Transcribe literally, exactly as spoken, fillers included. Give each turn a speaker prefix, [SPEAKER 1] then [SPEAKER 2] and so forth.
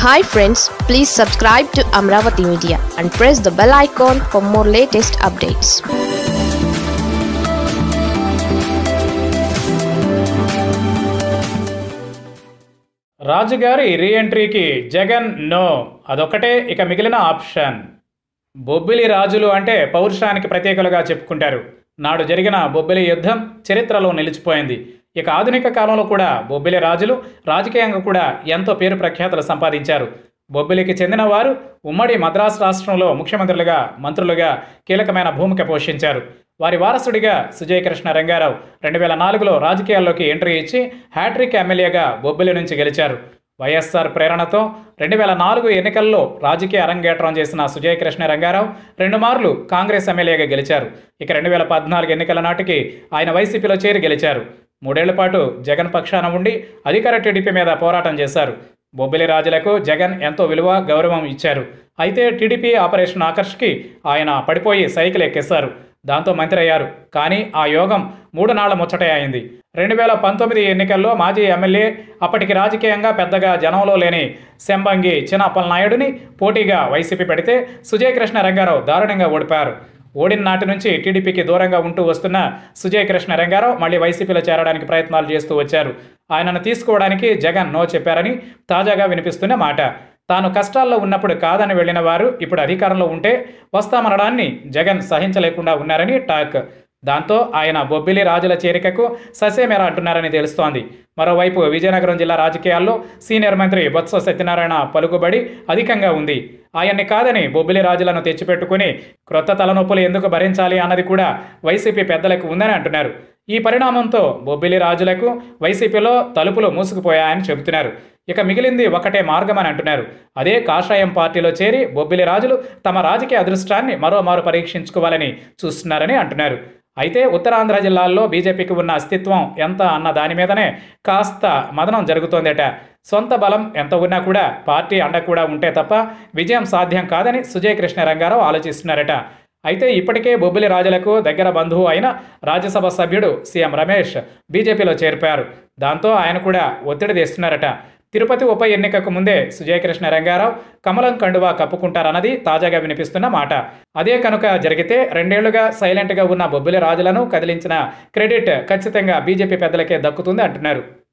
[SPEAKER 1] Hi friends, please subscribe to Amaravathi Media and press the bell icon for more latest updates.
[SPEAKER 2] రాజుగారి రీఎంట్రీకి Jagan no, అదొకటే ఇక మిగిలిన option. Bobbili రాజులు అంటే పౌరుషానికి ప్రతీకలుగా చెప్పుకుంటారు. నాడు జరిగిన బొబ్బిలి యుద్ధం చరిత్రలో నిలిచిపోయింది. ఇక ఆధునిక కాలంలో కూడా బొబ్బిలి రాజులు రాజకీయంగా కూడా ఎంతో పేరు ప్రఖ్యాతులు సంపాదించారు. బొబ్బిలికి చెందిన వారు ఉమ్మడి మద్రాసు రాష్ట్రంలో ముఖ్యమంత్రులుగా, మంత్రులుగా కీలకమైన భూమిక పోషించారు. వారి వారసుడిగా సుజయ కృష్ణ రంగారావు రెండు వేల నాలుగులో రాజకీయాల్లోకి ఎంట్రీ ఇచ్చి హ్యాట్రిక్ ఎమ్మెల్యేగా బొబ్బిలి నుంచి గెలిచారు. వైఎస్ఆర్ ప్రేరణతో రెండు వేల నాలుగు ఎన్నికల్లో రాజకీయ అరంగేట్రం చేసిన సుజయ కృష్ణ రంగారావు రెండు మార్లు కాంగ్రెస్ ఎమ్మెల్యేగా గెలిచారు. ఇక రెండు వేల పద్నాలుగు ఎన్నికల నాటికి ఆయన వైసీపీలో చేరి గెలిచారు. మూడేళ్ల పాటు జగన్ పక్షాన ఉండి అధికార టీడీపీ మీద పోరాటం చేశారు. బొబ్బిలి రాజులకు జగన్ ఎంతో విలువ, గౌరవం ఇచ్చారు. అయితే టీడీపీ ఆపరేషన్ ఆకర్ష్కి ఆయన పడిపోయి సైకిల్ ఎక్కేశారు. దాంతో మంత్రి అయ్యారు. కానీ ఆ యోగం మూడు నాళ్ల ముచ్చటే అయింది. రెండు వేల పంతొమ్మిది ఎన్నికల్లో మాజీ ఎమ్మెల్యే, అప్పటికి రాజకీయంగా పెద్దగా జనంలో లేని శంబంగి చినప్పల నాయుడుని పోటీగా వైసీపీ పెడితే సుజయ కృష్ణ రంగారావు దారుణంగా ఓడిపారు. ఓడిన నాటి నుంచి టీడీపీకి దూరంగా ఉంటూ వస్తున్న సుజయ కృష్ణ రంగారావు మళ్ళీ వైసీపీలో చేరడానికి ప్రయత్నాలు చేస్తూ వచ్చారు. ఆయనను తీసుకోవడానికి జగన్ నో చెప్పారని తాజాగా వినిపిస్తున్న మాట. తాను కష్టాల్లో ఉన్నప్పుడు కాదని వెళ్లిన వారు ఇప్పుడు అధికారంలో ఉంటే వస్తామనడాన్ని జగన్ సహించలేకుండా ఉన్నారని టాక్. దాంతో ఆయన బొబ్బిలి రాజుల చేరికకు ససేమేరా అంటున్నారని తెలుస్తోంది. మరోవైపు విజయనగరం జిల్లా రాజకీయాల్లో సీనియర్ మంత్రి బొత్స సత్యనారాయణ పలుకుబడి అధికంగా ఉంది. ఆయన్ని కాదని బొబ్బిలి రాజులను తెచ్చిపెట్టుకుని క్రొత్త తలనొప్పులు ఎందుకు భరించాలి అన్నది కూడా వైసీపీ పెద్దలకు ఉందని అంటున్నారు. ఈ పరిణామంతో బొబ్బిలి రాజులకు వైసీపీలో తలుపులు మూసుకుపోయాయని చెబుతున్నారు. ఇక మిగిలింది ఒకటే మార్గం అని అంటున్నారు. అదే కాషాయం పార్టీలో చేరి బొబ్బిలి రాజులు తమ రాజకీయ అదృష్టాన్ని మరోమారు పరీక్షించుకోవాలని చూస్తున్నారని అంటున్నారు. అయితే ఉత్తరాంధ్ర జిల్లాల్లో బీజేపీకి ఉన్న అస్తిత్వం ఎంత అన్న దాని మీదనే కాస్త మదనం జరుగుతోందట. సొంత బలం ఎంత ఉన్నా కూడా పార్టీ అండ కూడా ఉంటే తప్ప విజయం సాధ్యం కాదని సుజయ కృష్ణ రంగారావు ఆలోచిస్తున్నారట. అయితే ఇప్పటికే బొబ్బిలి రాజులకు దగ్గర బంధువు అయిన రాజ్యసభ సభ్యుడు సీఎం రమేష్ బీజేపీలో చేరిపారు. దాంతో ఆయన కూడా ఒత్తిడి తెస్తున్నారట. తిరుపతి ఉప ఎన్నికకు ముందే సుజయ కృష్ణ రంగారావు కమలం కండువా కప్పుకుంటారన్నది తాజాగా వినిపిస్తున్న మాట. అదే కనుక జరిగితే రెండేళ్లుగా సైలెంట్గా ఉన్న బొబ్బిలి రాజులను కదిలించిన క్రెడిట్ ఖచ్చితంగా బీజేపీ పెద్దలకే దక్కుతుంది అంటున్నారు.